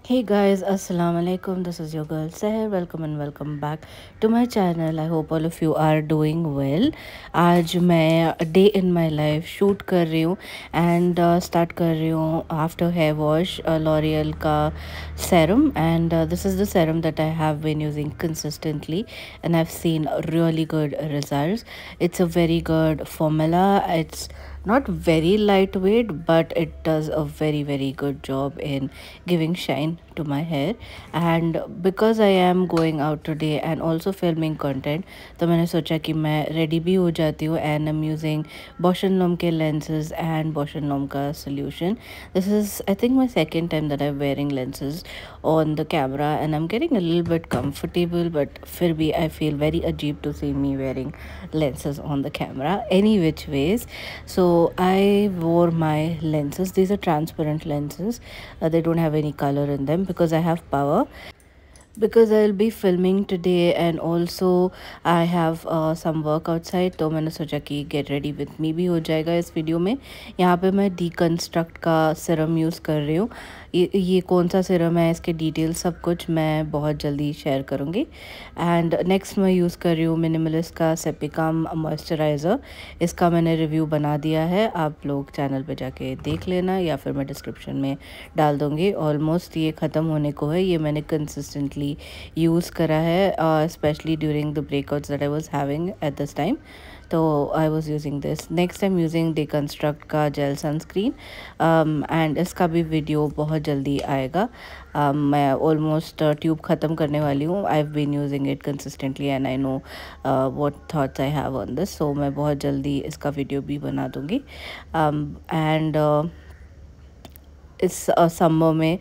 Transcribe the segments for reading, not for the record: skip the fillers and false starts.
Hey guys, Assalamu alaikum. This is your girl Seher. Welcome and welcome back to my channel. I hope all of you are doing well. आज मैं day in my life shoot कर रही हूँ and start कर रही हूँ after hair wash L'Oreal का serum, and this is the serum that I have been using consistently and I've seen really good results. It's a very good formula. It's not very lightweight, but it does a very good job in giving shine to my hair. And because I am going out today and also filming content, तो मैंने सोचा कि मैं ready भी हो जाती हूँ and I'm using Bausch & Lomb के lenses and Bausch & Lomb का solution. This is I think my second time that I'm wearing lenses on the camera and I'm getting a little bit comfortable, but फिर भी I feel very अजीब to see me wearing lenses on the camera any which ways. So I wore my lenses. These are transparent lenses. They don't have any color in them because I have power, because I'll be filming today and also I have some work outside. तो मैंने सोचा कि get ready with me भी हो जाएगा इस video में. यहाँ पे मैं deconstruct का सीरम यूज़ कर रही हूँ. ये कौन सा सीरम है, इसके डिटेल्स सब कुछ मैं बहुत जल्दी शेयर करूँगी. एंड नेक्स्ट मैं यूज़ कर रही हूँ मिनिमलिस्ट का सेपिकाम मॉइस्चराइज़र. इसका मैंने रिव्यू बना दिया है, आप लोग चैनल पे जाके देख लेना या फिर मैं डिस्क्रिप्शन में डाल दूँगी. ऑलमोस्ट ये ख़त्म होने को है. ये मैंने कंसिस्टेंटली यूज़ करा है, especially during the breakouts that I was having at this time. तो I was using this. Next time using deconstruct का जेल सनस्क्रीन एंड इसका भी वीडियो बहुत जल्दी आएगा. मैं ऑलमोस्ट ट्यूब ख़त्म करने वाली हूँ. I have been using it consistently and I know what thoughts I have on this. So मैं बहुत जल्दी इसका वीडियो भी बना दूँगी. एंड इस समर में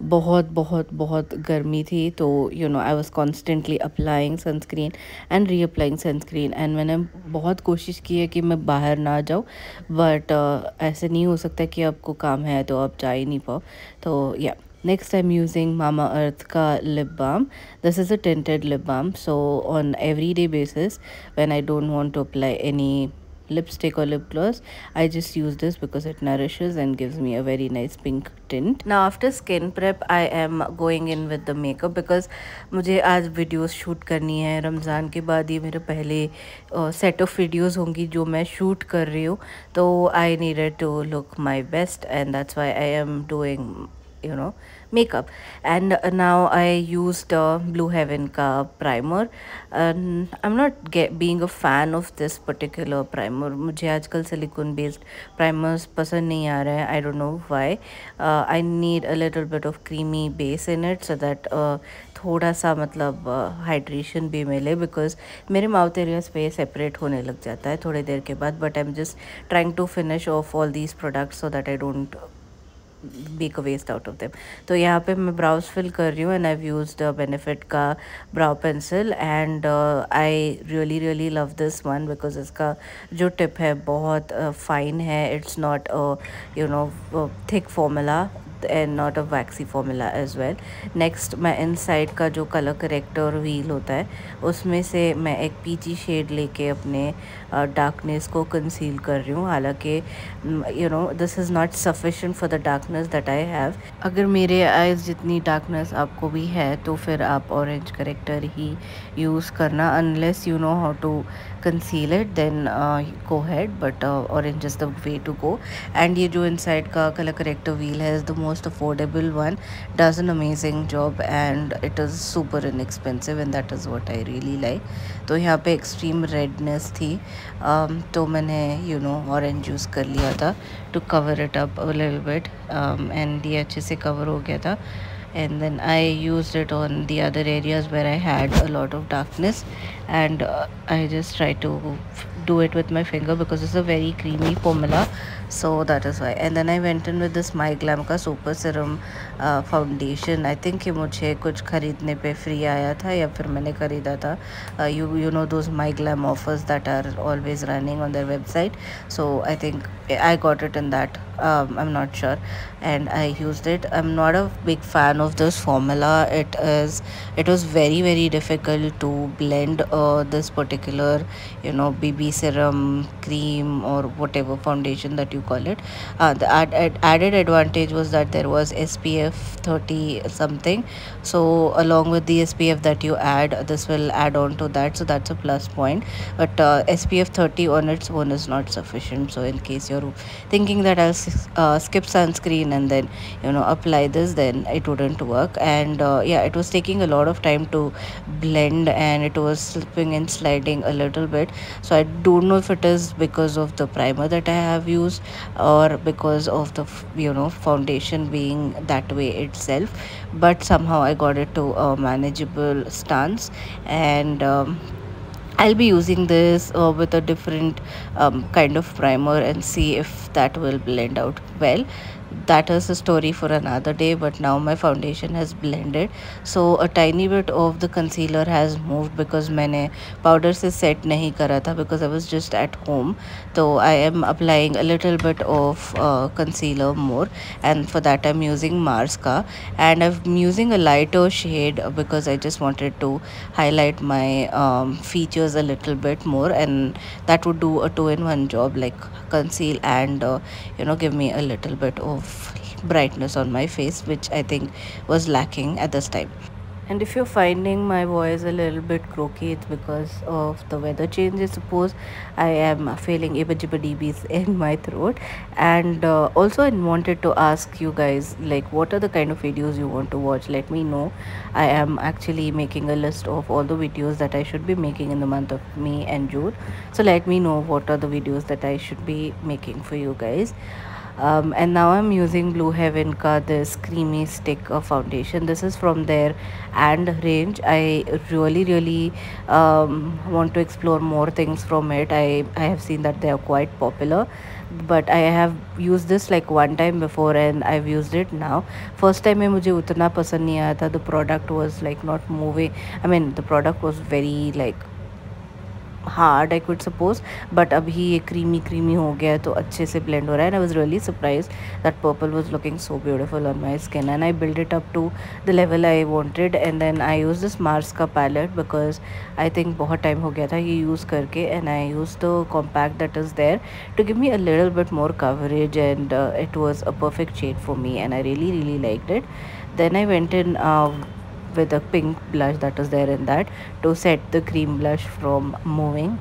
बहुत गर्मी थी, तो I was constantly applying sunscreen and reapplying sunscreen. And मैंने बहुत कोशिश की है कि मैं बाहर ना जाऊँ, बट ऐसे नहीं हो सकता कि आपको काम है तो आप जा ही नहीं पाओ. तो या next I'm using Mamaearth ka lip balm. This is a tinted lip balm, so on everyday basis when I don't want to apply any lipstick or lip gloss, I just use this because it nourishes and gives me a very nice pink tint. Now after skin prep I am going in with the makeup because मुझे आज videos shoot करनी है. रमज़ान के बाद ये मेरे पहले set of videos होंगी जो मैं शूट कर रही हूँ, तो I needed to look my best and that's why I am doing makeup. And now I used Blue Heaven ka primer. I'm not being a fan of this particular primer. मुझे आजकल silicone based primers पसंद नहीं आ रहे हैं. I don't know why. I need a little bit of creamy base in it so that थोड़ा सा मतलब hydration भी मिले, बिकॉज मेरे माउथ एरियाज पे सेपरेट होने लग जाता है थोड़ी देर के बाद. But I am just trying to finish off all these products so that I don't make a waste out of them. तो यहाँ पे मैं ब्राउज फिल कर रही हूँ एंड आई यूज्ड बेनिफिट का brow pencil and I really love this one because इसका जो टिप है बहुत फाइन है. It's not thick formula and not a waxy formula as well. Next मैं इनसाइड का जो कलर करेक्टर व्हील होता है उसमें से मैं एक पीची शेड लेके अपने डार्कनेस को कंसील कर रही हूँ. हालांकि this is not sufficient for the darkness that I have. अगर मेरे आइज़ जितनी डार्कनेस आपको भी है तो फिर आप ऑरेंज करेक्टर ही यूज़ करना. Unless you know how to conceal it, then go ahead, but orange is the way to go. And ये जो inside का color corrector wheel है is the most affordable one, does an amazing job and it is super inexpensive and that is what I really like. तो यहाँ पे extreme redness थी, तो मैंने orange use कर लिया था to cover it up a little bit, and ये अच्छे से cover हो गया था. And then I used it on the other areas where I had a lot of darkness, and I just try to do it with my finger because it's a very creamy formula, so that is why. And then I went in with this My Glam का super serum foundation. I think कि मुझे कुछ खरीदने पे free आया था या फिर मैंने खरीदा था. You know those My Glam offers that are always running on their website, so I think I got it in that. I'm not sure, and I used it. I'm not a big fan of this formula. It was very difficult to blend this particular BB serum, cream, or whatever foundation that you call it. The added advantage was that there was SPF 30 something. So along with the SPF that you add, this will add on to that. So that's a plus point. But SPF 30 on its own is not sufficient. So in case you're thinking that I'll skip sunscreen and then apply this, then it wouldn't work. And yeah, it was taking a lot of time to blend, and it was slipping and sliding a little bit. So I don't know if it is because of the primer that I have used, or because of the foundation being that way itself. But somehow I got it to a manageable stance. And I'll be using this with a different kind of primer and see if that will blend out well. That is a story for another day, but now my foundation has blended. So a tiny bit of the concealer has moved because मैंने powder से set नहीं करा था, because I was just at home. So I am applying a little bit of concealer more, and for that I'm using Mars ka, and I'm using a lighter shade because I just wanted to highlight my features a little bit more, and that would do a two-in-one job, like conceal and give me a little bit of brightness on my face, which I think was lacking at this time. And if you're finding my voice a little bit croaky, it's because of the weather change. I suppose I am feeling ibba in my throat. And also, I wanted to ask you guys, like, what are the kind of videos you want to watch? Let me know. I am actually making a list of all the videos that I should be making in the month of May and June. So let me know what are the videos that I should be making for you guys. And now I'm using Blue Heaven ka this creamy stick foundation. This is from their and range. I really want to explore more things from it. I have seen that they are quite popular, but I have used this like one time before and I've used it now. First time में मुझे उतना पसंद नहीं आया था. The product was like not moving. I mean, the product was very like hard, I could suppose, but abhi ये creamy हो गया है, तो अच्छे से blend हो रहा है. And I was really surprised that purple was looking so beautiful on my skin, and I built it up to the level I wanted. And then I used this Mars का palette because I think बहुत time हो गया था ये use करके, and I used the compact that is there to give me a little bit more coverage, and it was a perfect shade for me, and I really liked it. Then I went in with a pink blush that is there in that to set the cream blush from moving.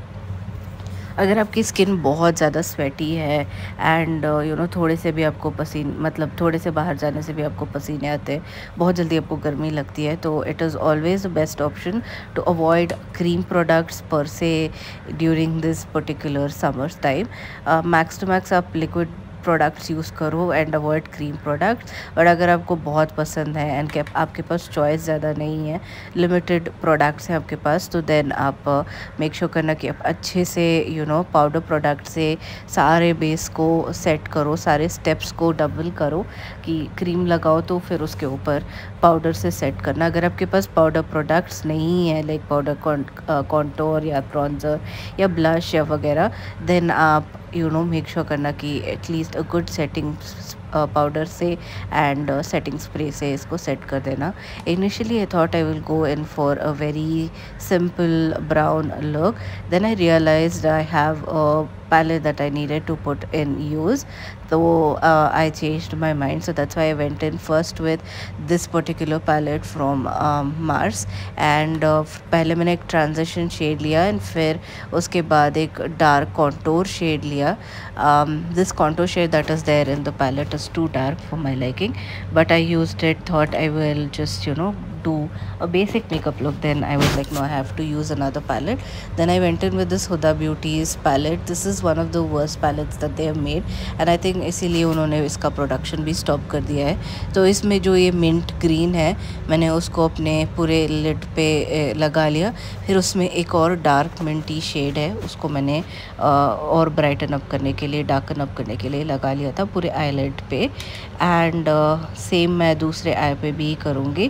अगर आपकी skin बहुत ज़्यादा sweaty है and थोड़े से भी आपको पसीने, मतलब थोड़े से बाहर जाने से भी आपको पसीने आते हैं, बहुत जल्दी आपको गर्मी लगती है, तो it is always the best option to avoid cream products पर से during this particular summers time. Max to max आप लिक्विड प्रोडक्ट्स यूज़ करो एंड अवॉइड क्रीम प्रोडक्ट्स. और अगर आपको बहुत पसंद है एंड आपके पास चॉइस ज़्यादा नहीं है, लिमिटेड प्रोडक्ट्स हैं आपके पास, तो देन आप मेक श्योर करना कि आप अच्छे से पाउडर प्रोडक्ट से सारे बेस को सेट करो, सारे स्टेप्स को डबल करो कि क्रीम लगाओ तो फिर उसके ऊपर पाउडर से सेट करना. अगर आपके पास पाउडर प्रोडक्ट्स नहीं है, लाइक पाउडर कॉन्टोर या ब्रॉन्जर या ब्लश या वगैरह, देन आप मेक श्योर करना कि at least a good setting powder से एंड सेटिंग स्प्रे से इसको सेट कर देना. Initially I thought I will go in for a very simple brown look. Then I realized I have a palette that I needed to put in use, so I changed my mind. So that's why I went in first with this particular palette from Mars, and पहले मैंने एक transition shade लिया and फिर उसके बाद एक dark contour shade लिया. This contour shade that is there in the palette is too dark for my liking, but I used it, thought I will just do a basic makeup look. Then I was like, no, I have to use another palette. Then I went in with this Huda Beauty's palette. This is one of the worst palettes that they have made, and I think इसीलिए उन्होंने इसका production भी stop कर दिया है. तो इसमें जो ये मिंट ग्रीन है, मैंने उसको अपने पूरे लिड पे लगा लिया. फिर उसमें एक और डार्क मिंटी शेड है, उसको मैंने और ब्राइटन अप करने के लिए, डार्कन अप करने के लिए लगा लिया था पूरे आईलिड पे. एंड सेम मैं दूसरे आई पे भी करूँगी.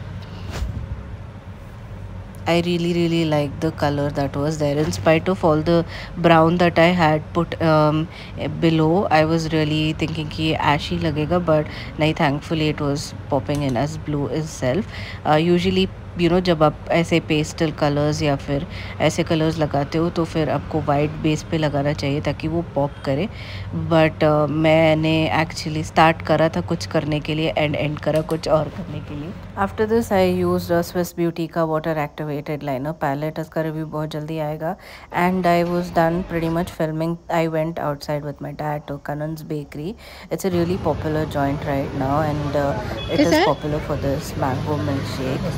I really like the color that was there, in spite of all the brown that I had put below. I was really thinking कि ashy लगेगा, but नहीं, thankfully it was popping in as blue itself. Usually जब आप ऐसे pastel colours या फिर ऐसे colours लगाते हो तो फिर आपको वाइट बेस पे लगाना चाहिए ताकि वो पॉप करे। बट मैंने एक्चुअली स्टार्ट करा था कुछ करने के लिए एंड एंड करा कुछ और करने के लिए। After this I use Swiss Beauty का वाटर एक्टिवेटेड लाइनर पैलेट, इसका रिव्यू बहुत जल्दी आएगा। And I was done pretty much filming. I went outside with my dad to Kanan's Bakery. It's a really popular joint right now, and it is popular for this mango milkshake.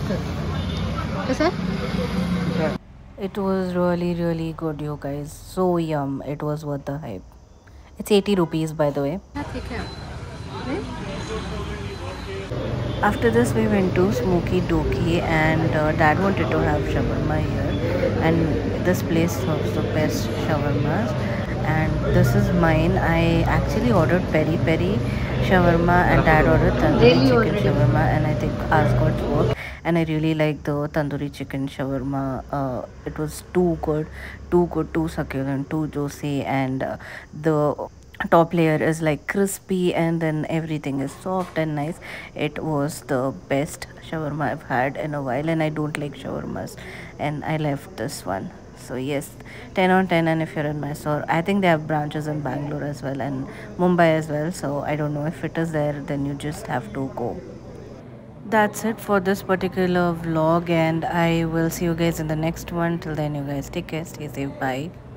It was really really good, you guys. So yum. It was worth the hype. It's 80 rupees, by the way. After this, we went to Smoky Doki, and Dad wanted to have shawarma here. And this place serves the best shawarmas. And this is mine. I actually ordered peri peri shawarma, and Dad ordered tandoori chicken shawarma. And I think ours got work. And I really like the tandoori chicken shawarma. It was too good, too succulent, too juicy, and the top layer is like crispy, and then everything is soft and nice. It was the best shawarma I've had in a while, and I don't like shawarmas, and I left this one. So yes, 10 on 10. And if you're in Mysore, I think they have branches in Bangalore as well and Mumbai as well, so I don't know if it is there, then you just have to go. That's it for this particular vlog, and I will see you guys in the next one. Till then, you guys take care, stay safe, bye.